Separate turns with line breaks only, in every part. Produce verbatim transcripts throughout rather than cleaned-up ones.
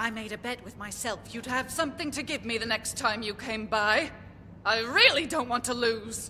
I made a bet with myself you'd have something to give me the next time you came by. I really don't want to lose.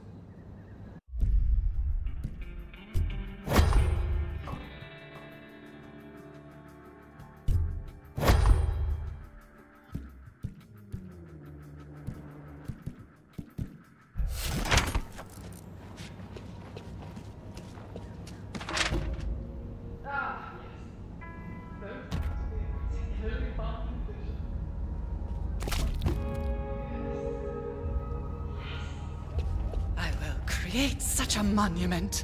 Create such a monument.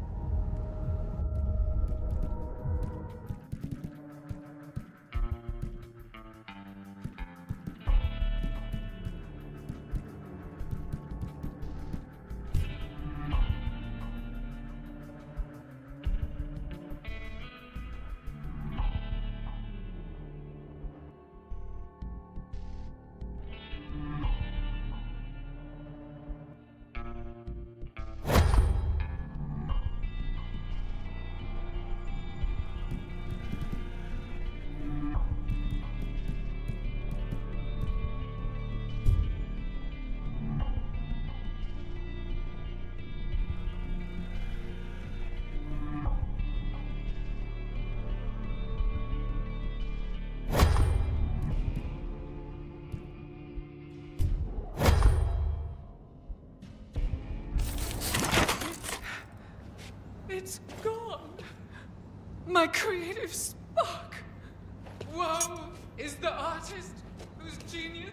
It's gone. My creative spark. Woe is the artist whose genius...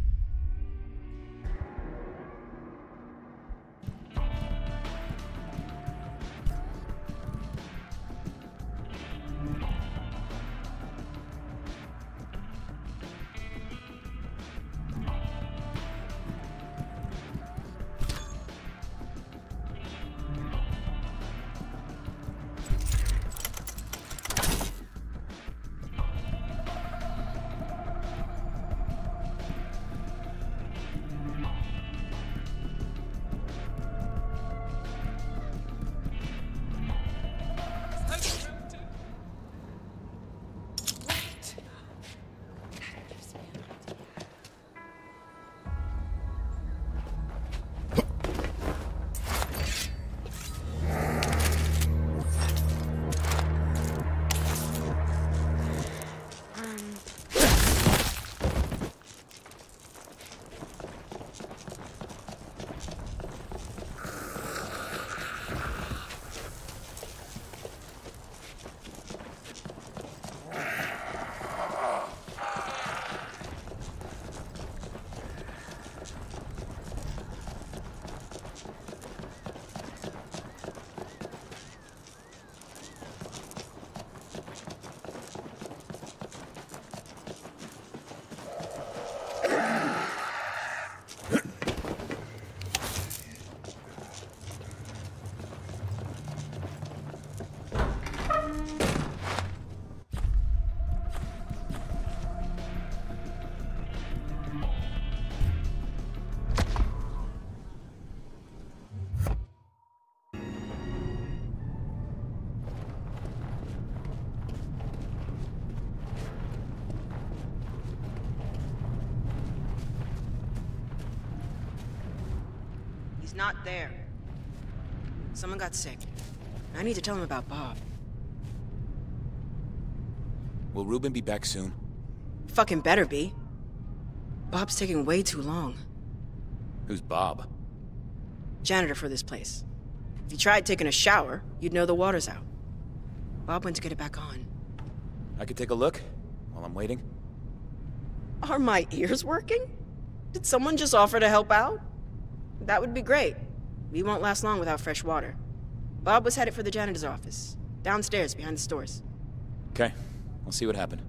Not there. Someone got sick. I need to tell him about Bob.
Will Reuben be back soon?
Fucking better be. Bob's taking way too long.
Who's Bob?
Janitor for this place. If you tried taking a shower, you'd know the water's out. Bob went to get it back on.
I could take a look while I'm waiting?
Are my ears working? Did someone just offer to help out? That would be great. We won't last long without fresh water. Bob was headed for the janitor's office, downstairs behind the stores.
Okay, I'll see what happened.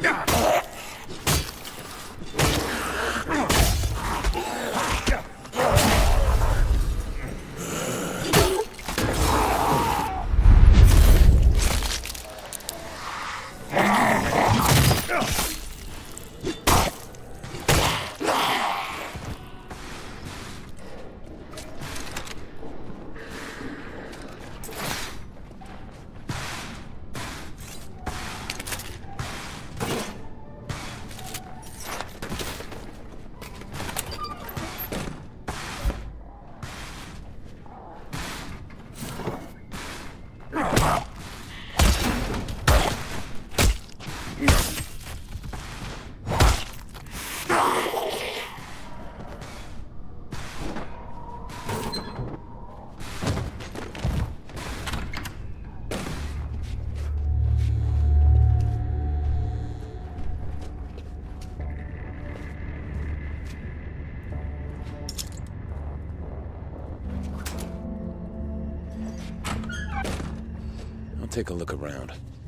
Take a look around.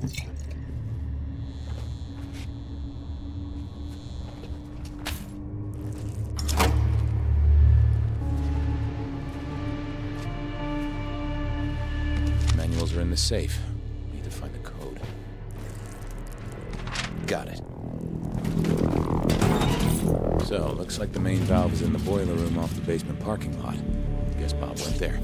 Manuals are in the safe. Need to find the code. Got it. So, looks like the main valve is in the boiler room off the basement parking lot. Guess Bob went there.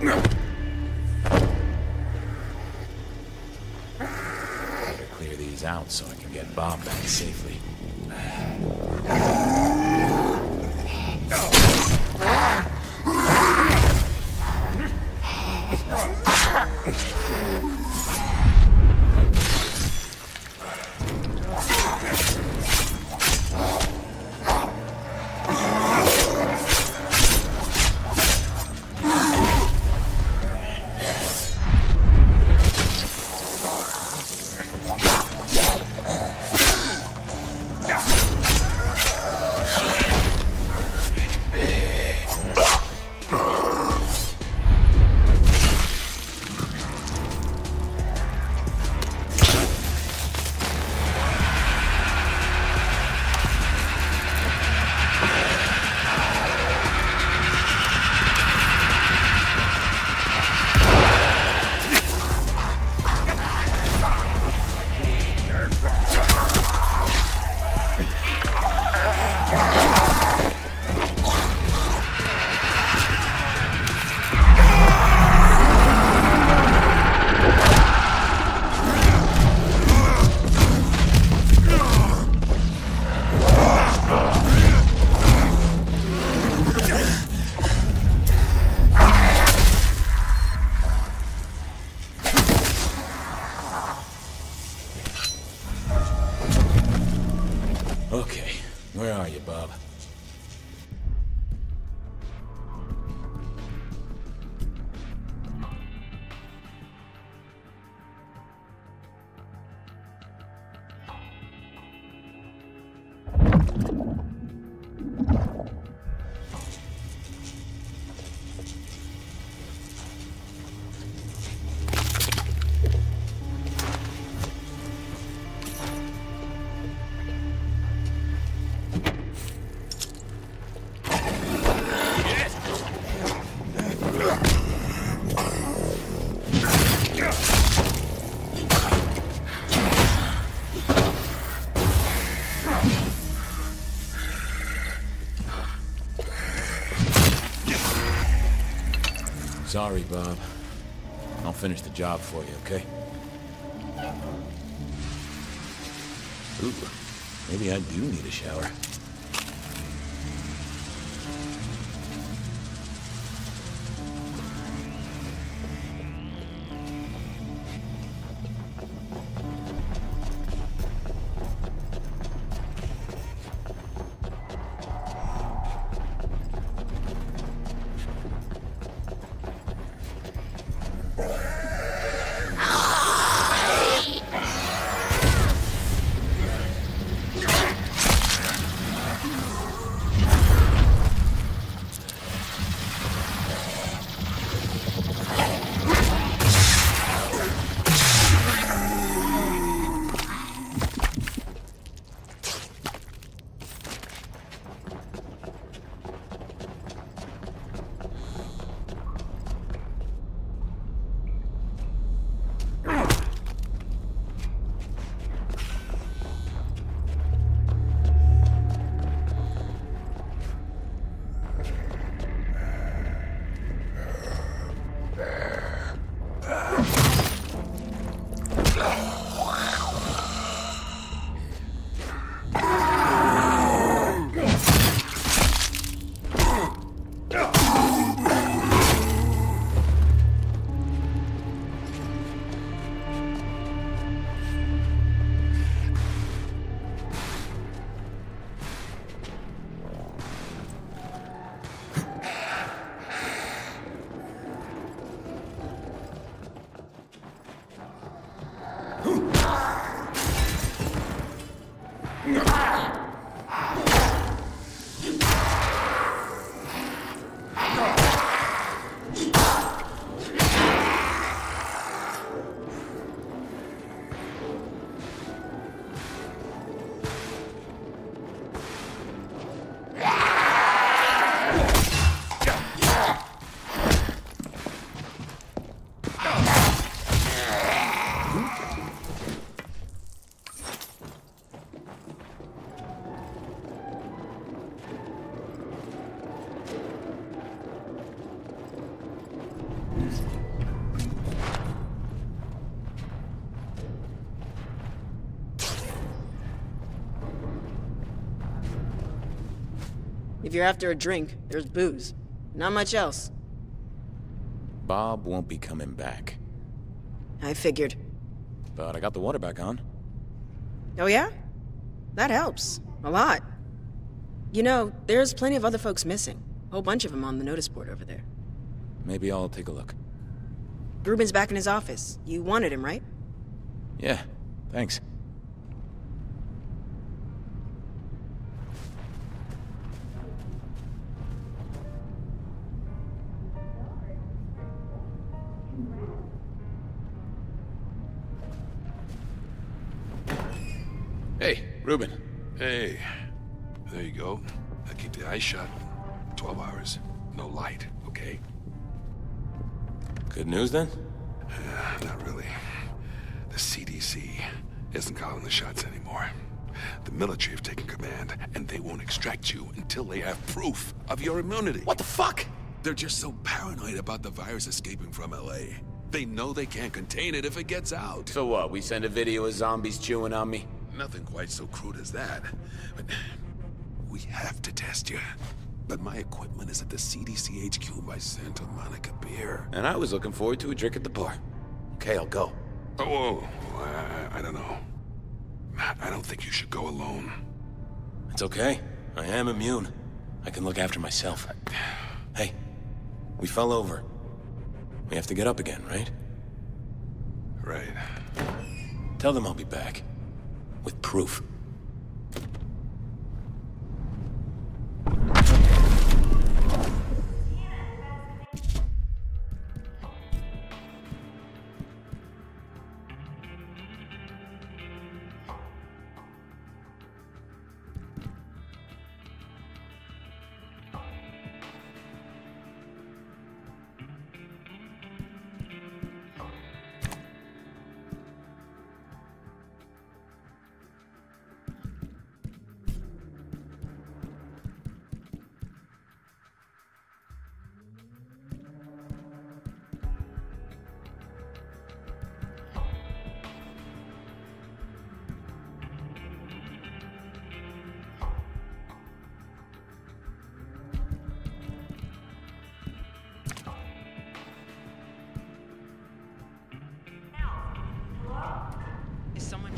Better clear these out so I can get Bob back safely. Okay, where are you, Bob? Sorry, Bob. I'll finish the job for you, okay? Ooh, maybe I do need a shower.
If you're after a drink, there's booze. Not much else.
Bob won't be coming back.
I figured.
But I got the water back on.
Oh yeah? That helps. A lot. You know, there's plenty of other folks missing. A whole bunch of them on the notice board over there.
Maybe I'll take a look.
Ruben's back in his office. You wanted him, right?
Yeah, thanks. Hey, Ruben.
Hey, there you go. Now keep the eyes shut. Twelve hours, no light, okay?
Good news then?
Uh, not really. The C D C isn't calling the shots anymore. The military have taken command, and they won't extract you until they have proof of your immunity.
What the fuck?
They're just so paranoid about the virus escaping from L A. They know they can't contain it if it gets out.
So what, we send a video of zombies chewing on me?
Nothing quite so crude as that. But we have to test you. But my equipment is at the C D C H Q by Santa Monica Pier.
And I was looking forward to a drink at the bar. Okay, I'll go.
Oh, I, I don't know. I don't think you should go alone.
It's okay. I am immune. I can look after myself. Hey, we fell over. We have to get up again, right?
Right.
Tell them I'll be back. With proof.
Is someone...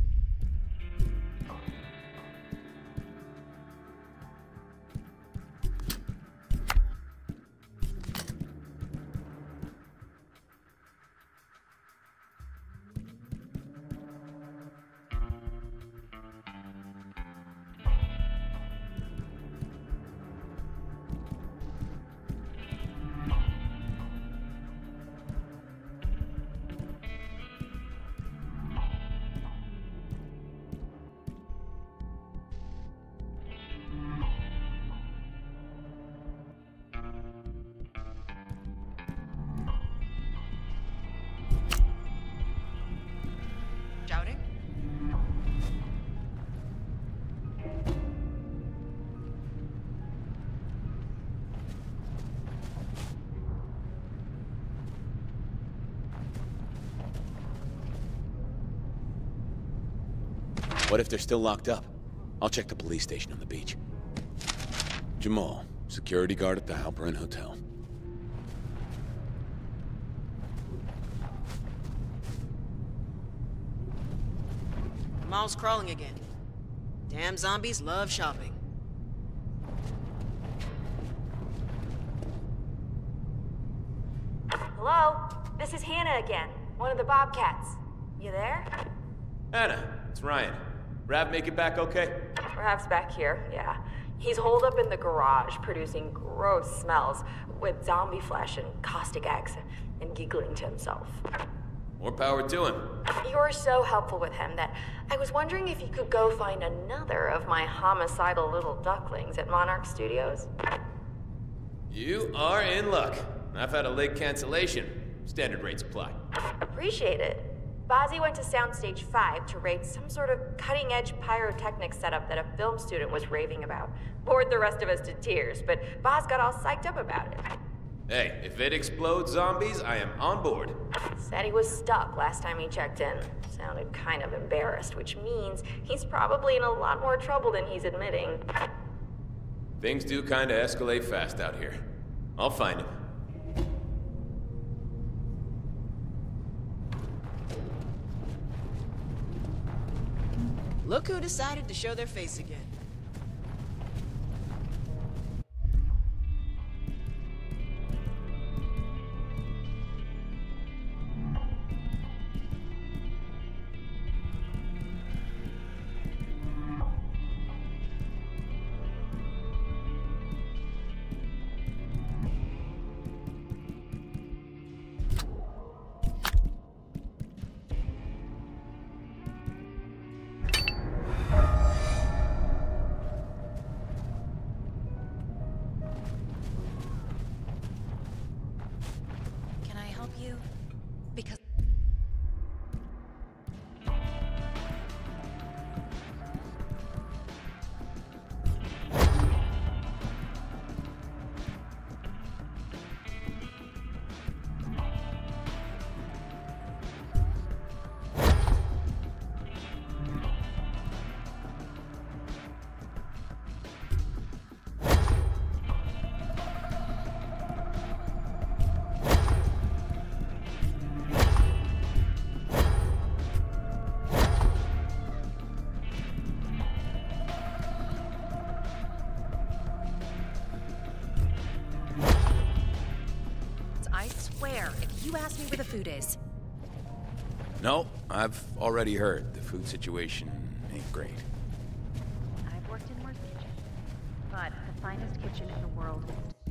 Shouting?
What if they're still locked up? I'll check the police station on the beach. Jamal, security guard at the Halperin Hotel.
Jamal's crawling again. Damn zombies love shopping.
Hello? This is Hannah again, one of the Bobcats. You there?
Anna, it's Ryan. Rav make it back okay?
Rav's back here, yeah. He's holed up in the garage, producing gross smells, with zombie flesh and caustic accent, and giggling to himself.
More power to him.
You were so helpful with him that I was wondering if you could go find another of my homicidal little ducklings at Monarch Studios.
You are in luck. I've had a late cancellation. Standard rates apply.
Appreciate it. Bozzy went to Soundstage five to raid some sort of cutting-edge pyrotechnics setup that a film student was raving about. Bored the rest of us to tears, but Boz got all psyched up about it.
Hey, if it explodes zombies, I am on board.
Said he was stuck last time he checked in. Sounded kind of embarrassed, which means he's probably in a lot more trouble than he's admitting.
Things do kinda escalate fast out here. I'll find him.
Look who decided to show their face again.
You? Because... I swear, if you ask me where the food is...
No, I've already heard the food situation ain't great.
I've worked in worse kitchens, but the finest kitchen in the world is